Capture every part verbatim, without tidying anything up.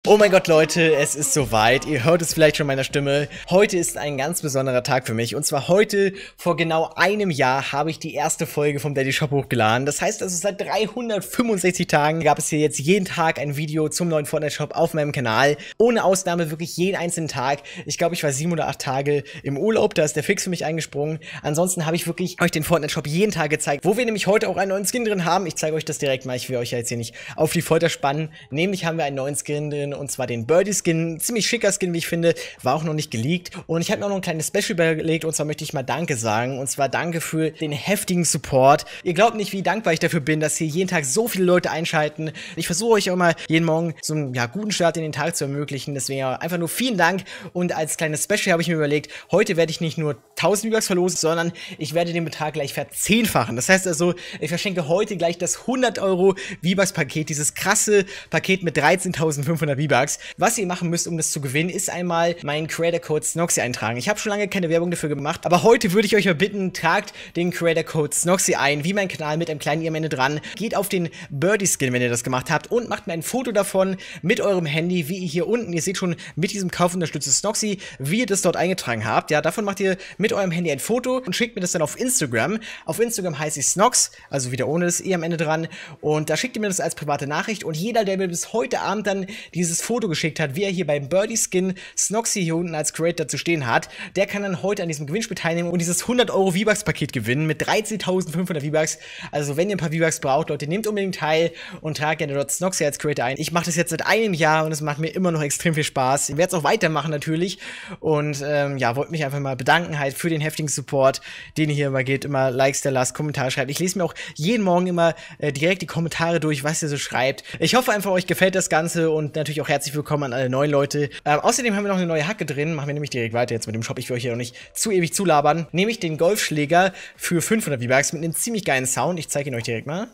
Oh mein Gott, Leute, es ist soweit. Ihr hört es vielleicht schon meiner Stimme. Heute ist ein ganz besonderer Tag für mich. Und zwar heute, vor genau einem Jahr, habe ich die erste Folge vom Daddy Shop hochgeladen. Das heißt also, seit dreihundertfünfundsechzig Tagen gab es hier jetzt jeden Tag ein Video zum neuen Fortnite Shop auf meinem Kanal. Ohne Ausnahme wirklich jeden einzelnen Tag. Ich glaube, ich war sieben oder acht Tage im Urlaub. Da ist der Fix für mich eingesprungen. Ansonsten habe ich wirklich euch den Fortnite Shop jeden Tag gezeigt, wo wir nämlich heute auch einen neuen Skin drin haben. Ich zeige euch das direkt mal. Ich will euch ja jetzt hier nicht auf die Folter spannen. Nämlich haben wir einen neuen Skin drin. Und zwar den Birdie Skin, ziemlich schicker Skin, wie ich finde, war auch noch nicht geleakt. Und ich habe mir auch noch ein kleines Special überlegt, und zwar möchte ich mal Danke sagen. Und zwar danke für den heftigen Support. Ihr glaubt nicht, wie dankbar ich dafür bin, dass hier jeden Tag so viele Leute einschalten. Ich versuche euch auch mal jeden Morgen so einen ja, guten Start in den Tag zu ermöglichen. Deswegen einfach nur vielen Dank. Und als kleines Special habe ich mir überlegt, heute werde ich nicht nur tausend V-Bucks verlosen, sondern ich werde den Betrag gleich verzehnfachen. Das heißt also, ich verschenke heute gleich das hundert Euro V-Bucks Paket, dieses krasse Paket mit dreizehntausendfünfhundert V-Bucks. Was ihr machen müsst, um das zu gewinnen, ist einmal meinen Creator Code Snoxy eintragen. Ich habe schon lange keine Werbung dafür gemacht, aber heute würde ich euch mal bitten, tragt den Creator Code Snoxy ein, wie mein Kanal mit einem kleinen i am Ende dran. Geht auf den Birdie Skin, wenn ihr das gemacht habt, und macht mir ein Foto davon mit eurem Handy, wie ihr hier unten, ihr seht schon mit diesem Kauf unterstützt Snoxy, wie ihr das dort eingetragen habt. Ja, davon macht ihr mit eurem Handy ein Foto und schickt mir das dann auf Instagram. Auf Instagram heiße ich Snox, also wieder ohne das i am Ende dran, und da schickt ihr mir das als private Nachricht, und jeder, der mir bis heute Abend dann dieses Foto geschickt hat, wie er hier beim Birdie Skin Snoxy hier unten als Creator zu stehen hat, der kann dann heute an diesem Gewinnspiel teilnehmen und dieses hundert Euro V-Bucks Paket gewinnen mit dreizehntausendfünfhundert V-Bucks. Also wenn ihr ein paar V-Bucks braucht, Leute, nehmt unbedingt teil und tragt gerne dort Snoxy als Creator ein. Ich mache das jetzt seit einem Jahr und es macht mir immer noch extrem viel Spaß. Ich werde es auch weitermachen natürlich, und ähm, ja, wollte mich einfach mal bedanken halt für den heftigen Support, den ihr hier immer geht, immer Likes da lasst, Kommentare schreibt. Ich lese mir auch jeden Morgen immer äh, direkt die Kommentare durch, was ihr so schreibt. Ich hoffe einfach, euch gefällt das Ganze, und natürlich auch herzlich willkommen an alle neuen Leute. Ähm, außerdem haben wir noch eine neue Hacke drin. Machen wir nämlich direkt weiter jetzt mit dem Shop. Ich will euch hier noch nicht zu ewig zulabern. Nämlich den Golfschläger für fünfhundert V-Bucks mit einem ziemlich geilen Sound. Ich zeige ihn euch direkt mal.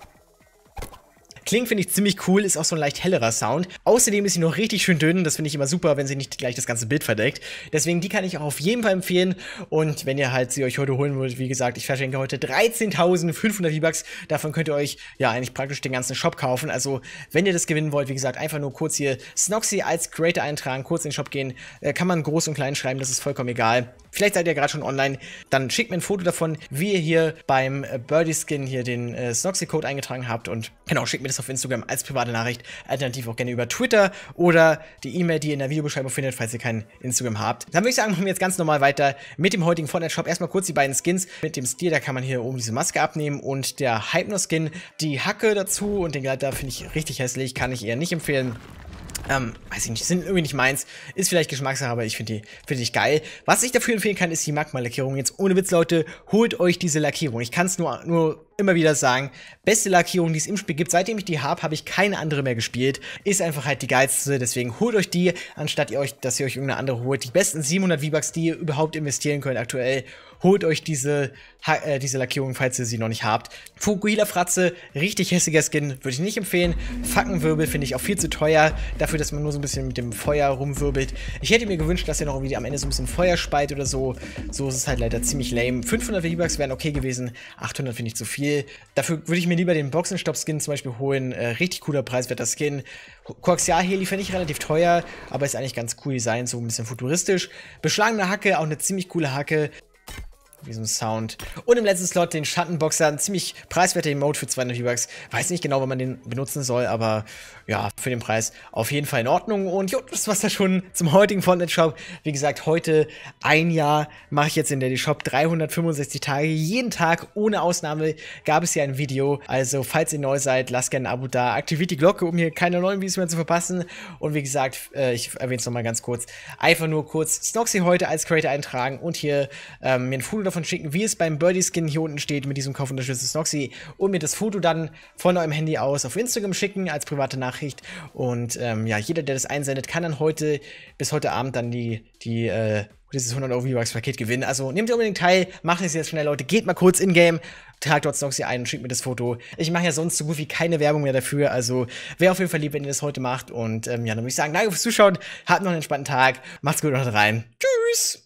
Klingt, finde ich, ziemlich cool, ist auch so ein leicht hellerer Sound. Außerdem ist sie noch richtig schön dünn, das finde ich immer super, wenn sie nicht gleich das ganze Bild verdeckt. Deswegen, die kann ich auch auf jeden Fall empfehlen, und wenn ihr halt sie euch heute holen wollt, wie gesagt, ich verschenke heute dreizehntausendfünfhundert V-Bucks, davon könnt ihr euch ja eigentlich praktisch den ganzen Shop kaufen. Also, wenn ihr das gewinnen wollt, wie gesagt, einfach nur kurz hier Snoxy als Creator eintragen, kurz in den Shop gehen, äh, kann man groß und klein schreiben, das ist vollkommen egal. Vielleicht seid ihr gerade schon online, dann schickt mir ein Foto davon, wie ihr hier beim äh, Birdie Skin hier den äh, Snoxy-Code eingetragen habt, und genau, schickt mir das auf Instagram als private Nachricht, alternativ auch gerne über Twitter oder die E-Mail, die ihr in der Videobeschreibung findet, falls ihr kein Instagram habt. Dann würde ich sagen, machen wir jetzt ganz normal weiter mit dem heutigen Fortnite Shop. Erstmal kurz die beiden Skins. Mit dem Stil, da kann man hier oben diese Maske abnehmen, und der Hypno-Skin, die Hacke dazu und den Gleiter finde ich richtig hässlich, kann ich eher nicht empfehlen. Ähm, weiß ich nicht, sind irgendwie nicht meins. Ist vielleicht Geschmackssache, aber ich finde die, find die geil. Was ich dafür empfehlen kann, ist die Magma-Lackierung. Jetzt ohne Witz, Leute, holt euch diese Lackierung. Ich kann es nur, nur immer wieder sagen. Beste Lackierung, die es im Spiel gibt. Seitdem ich die habe, habe ich keine andere mehr gespielt. Ist einfach halt die geilste. Deswegen holt euch die, anstatt ihr euch, dass ihr euch irgendeine andere holt. Die besten siebenhundert V-Bucks, die ihr überhaupt investieren könnt aktuell. Holt euch diese, äh, diese Lackierung, falls ihr sie noch nicht habt. Fukuhila Fratze, richtig hässlicher Skin, würde ich nicht empfehlen. Fackenwirbel finde ich auch viel zu teuer, dafür, dass man nur so ein bisschen mit dem Feuer rumwirbelt. Ich hätte mir gewünscht, dass ihr noch irgendwie am Ende so ein bisschen Feuer speit oder so. So ist es halt leider ziemlich lame. fünfhundert V-Bucks wären okay gewesen, achthundert finde ich zu viel. Dafür würde ich mir lieber den Boxenstopp-Skin zum Beispiel holen. Äh, richtig cooler, preiswerter Skin. Koaxial-Heli finde ich relativ teuer, aber ist eigentlich ganz cool Design, so ein bisschen futuristisch. Beschlagene Hacke, auch eine ziemlich coole Hacke. Wie so ein Sound. Und im letzten Slot den Schattenboxer, ein ziemlich preiswerter Emote für zweihundert V-Bucks. Weiß nicht genau, wann man den benutzen soll, aber ja, für den Preis auf jeden Fall in Ordnung. Und jo, das war's da schon zum heutigen Fortnite Shop. Wie gesagt, heute ein Jahr mache ich jetzt in Daddy Shop, dreihundertfünfundsechzig Tage. Jeden Tag, ohne Ausnahme, gab es hier ein Video. Also, falls ihr neu seid, lasst gerne ein Abo da. Aktiviert die Glocke, um hier keine neuen Videos mehr zu verpassen. Und wie gesagt, äh, ich erwähne es nochmal ganz kurz. Einfach nur kurz Snoxy heute als Creator eintragen und hier ähm, mir ein Foto davon schicken, wie es beim Birdie Skin hier unten steht mit diesem Kauf unterstütztes Snoxy, und mir das Foto dann von eurem Handy aus auf Instagram schicken als private Nachricht. Und ähm, ja, jeder, der das einsendet, kann dann heute bis heute Abend dann die, die äh, dieses hundert Euro V-Bucks Paket gewinnen. Also nehmt ihr unbedingt teil, macht es jetzt schnell, Leute, geht mal kurz in-game, tragt dort Snoxy ein und schickt mir das Foto. Ich mache ja sonst so gut wie keine Werbung mehr dafür, also wäre auf jeden Fall lieb, wenn ihr das heute macht. Und ähm, ja, dann würde ich sagen, danke fürs Zuschauen, habt noch einen entspannten Tag, macht's gut und haut rein. Tschüss!